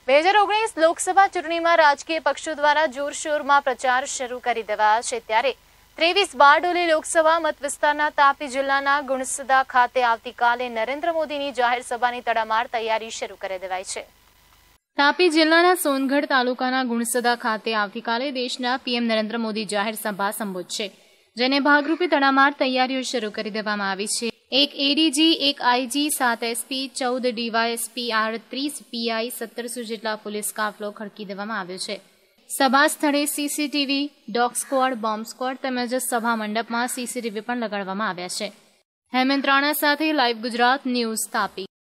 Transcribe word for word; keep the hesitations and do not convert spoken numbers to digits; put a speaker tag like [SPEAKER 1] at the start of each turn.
[SPEAKER 1] બે હજાર ઓગણીસ લોકસભા ચૂંટણીમાં રાજકીય પક્ષો દ્વારા જોરશોરમાં પ્રચાર શરૂ કરી દેવાયો છે ત્યારે ત્રેવીસ બારડોલી લોકસભા મત વિસ્તારના તાપી જિલ્લાના ગુણસદા ખાતે આવતીકાલે નરેન્દ્ર મોદીની જાહેર સભાની તડામાર તૈયારી શરૂ કરી દેવાઈ છે। તાપી જિલ્લાના સોનગઢ તાલુકાના ગુણસદા ખાતે આવતીકાલે દેશના પીએમ નરેન્દ્ર મોદી જાહેર સભા સંબોધશે, જેને ભાગરૂપે તડામાર તૈયારીઓ શરૂ કરી દેવામાં આવી છે। એક એડીજી, એક આઈજી, સાત એસપી, ચૌદ ડીવાયએસપી, આડત્રીસ પીઆઈ, સત્તરસો જેટલા પોલીસ કાફલો ખડકી દેવામાં આવ્યો છે। સભા સ્થળે CCTV, dog squad, bomb squad તેમજ સભા મંડપમાં સીસીટીવી પણ લગાડવામાં આવ્યા છે। હેમંત રાણા સાથે લાઈવ ગુજરાત ન્યૂઝ તાપી।